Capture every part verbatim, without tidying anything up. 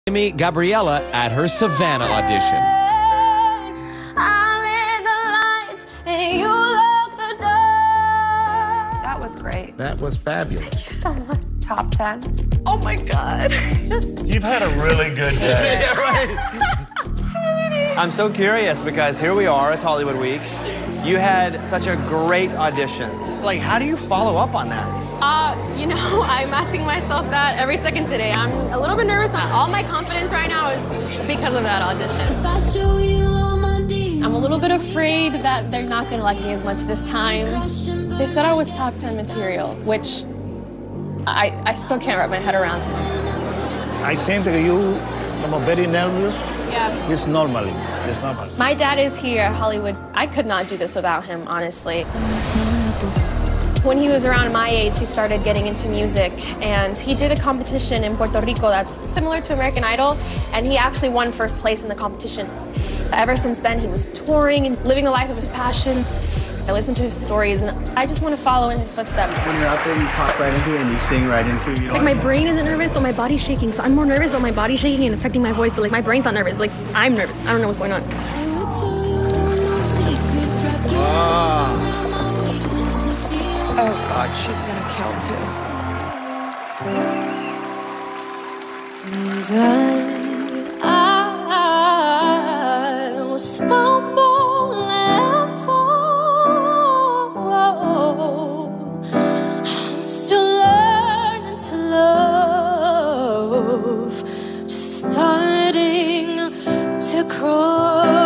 Meet Gabriella at her Savannah audition. That was great. That was fabulous. So much. Top ten. Oh my God. Just. You've had a really good day. Yeah, right. I'm so curious because here we are, it's Hollywood Week. You had such a great audition. Like, how do you follow up on that? Uh, you know, I'm asking myself that every second today. I'm a little bit nervous. All my confidence right now is because of that audition. I'm a little bit afraid that they're not gonna like me as much this time. They said I was top ten material, which I, I still can't wrap my head around. I think that you are very nervous. Yeah. It's normal. It's normal. My dad is here at Hollywood. I could not do this without him, honestly. When he was around my age, he started getting into music, and he did a competition in Puerto Rico that's similar to American Idol, and he actually won first place in the competition. Ever since then, he was touring and living the life of his passion. I listen to his stories, and I just want to follow in his footsteps. When you're out there, you talk right into it, and you sing right into it. You Like, my brain isn't nervous, but my body's shaking, so I'm more nervous about my body shaking and affecting my voice, but like, my brain's not nervous, but like, I'm nervous. I don't know what's going on. Oh. Oh God, she's gonna kill too. And I, I will stumble and fall. I'm still learning to love, just starting to crawl.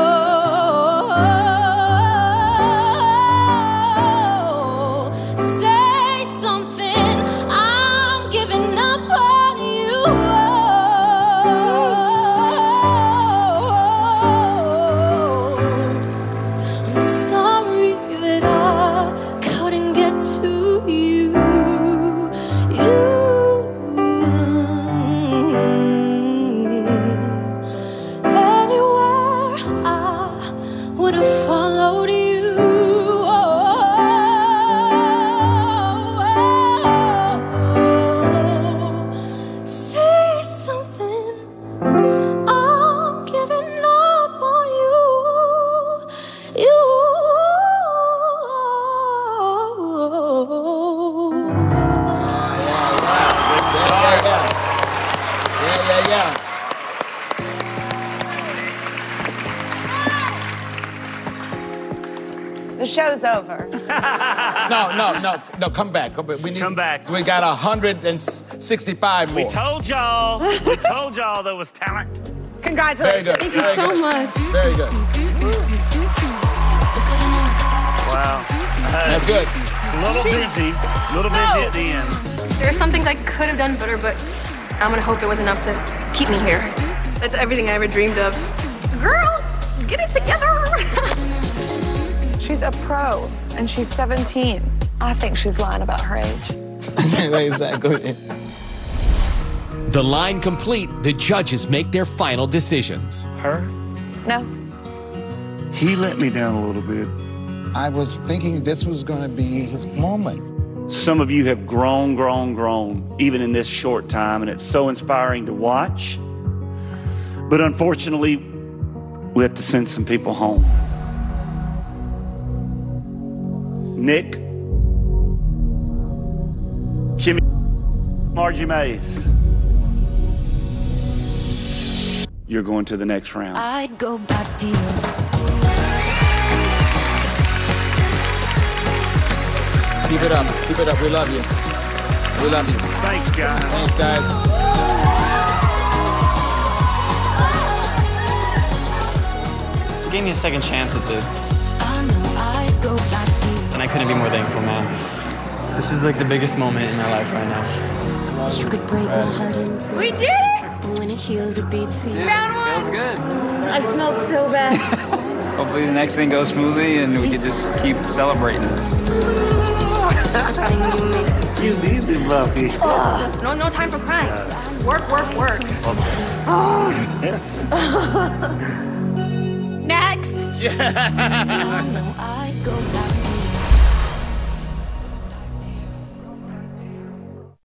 The show's over. No, no, no, no, come back. Come back. We need, Come back. We got one hundred sixty-five more. We told y'all. We told y'all there was talent. Congratulations. Very good. Thank you Very so good. much. Very good. Wow. Uh, That's good. A little busy. A little busy at the end. There are some things I could have done better, but I'm gonna hope it was enough to keep me here. That's everything I ever dreamed of. Girl, get it together. She's a pro, and she's seventeen. I think she's lying about her age. Exactly. The line complete, the judges make their final decisions. Her? No. He let me down a little bit. I was thinking this was going to be his moment. Some of you have grown, grown, grown, even in this short time, and it's so inspiring to watch. But unfortunately, we have to send some people home. Nick, Kimmy, Margie Mays, you're going to the next round. I'd go back to you. Keep it up. Keep it up. We love you. We love you. Thanks, guys. Thanks, guys. You gave me a second chance at this, I know I'd go back to you. and I couldn't be more thankful, man. This is like the biggest moment in my life right now. You could break my heart into We did it! but when it heals, it beats me. Round one. Feels good. I smell so bad. Hopefully the next thing goes smoothly and we can just keep celebrating. You need it, Buffy. No, no time for crying. Work, work, work. Next. I know I'd go back to you.